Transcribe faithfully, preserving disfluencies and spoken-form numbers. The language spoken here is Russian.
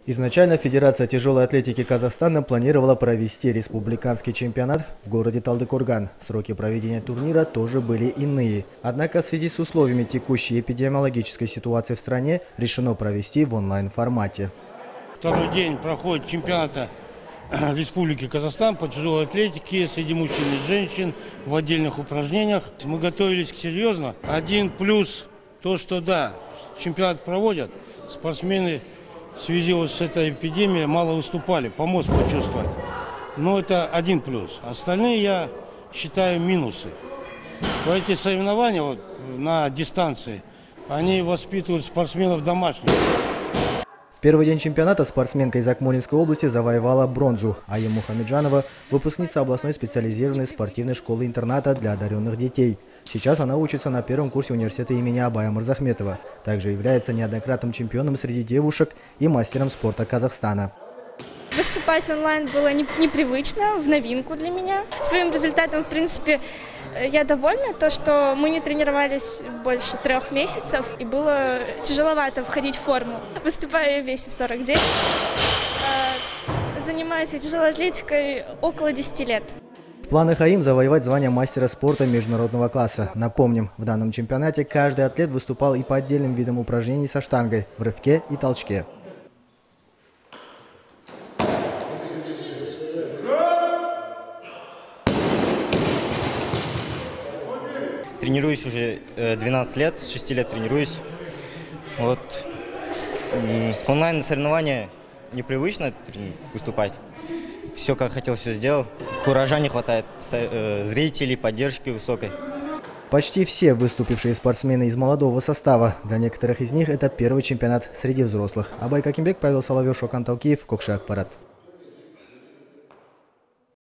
Изначально Федерация тяжелой атлетики Казахстана планировала провести республиканский чемпионат в городе Талдыкорган. Сроки проведения турнира тоже были иные. Однако в связи с условиями текущей эпидемиологической ситуации в стране решено провести в онлайн-формате. Второй день проходит чемпионата Республики Казахстан по тяжелой атлетике среди мужчин и женщин в отдельных упражнениях. Мы готовились серьезно. Один плюс то, что да, чемпионат проводят, спортсмены в связи вот с этой эпидемией мало выступали, помочь почувствовать. Но это один плюс. Остальные, я считаю, минусы. Эти соревнования вот, на дистанции, они воспитывают спортсменов домашних. В первый день чемпионата спортсменка из Акмолинской области завоевала бронзу. Ая Мухамеджанова – выпускница областной специализированной спортивной школы-интерната для одаренных детей. Сейчас она учится на первом курсе университета имени Абая Мырзахметова. Также является неоднократным чемпионом среди девушек и мастером спорта Казахстана. Выступать онлайн было непривычно, в новинку для меня. Своим результатом, в принципе, я довольна. То, что мы не тренировались больше трех месяцев, и было тяжеловато входить в форму. Выступаю я в весе сорок девять. Занимаюсь тяжелой атлетикой около десяти лет. В планах АИМ завоевать звание мастера спорта международного класса. Напомним, в данном чемпионате каждый атлет выступал и по отдельным видам упражнений со штангой, в рывке и толчке. Тренируюсь уже двенадцать лет, с шести лет тренируюсь. Вот. Онлайн соревнования непривычно выступать. Все, как хотел, все сделал. Куража не хватает, зрителей, поддержки высокой. Почти все выступившие спортсмены из молодого состава. Для некоторых из них это первый чемпионат среди взрослых. Абай Какимбек, Павел Соловьев, Шокан Талкиев, Кокши Акпарат.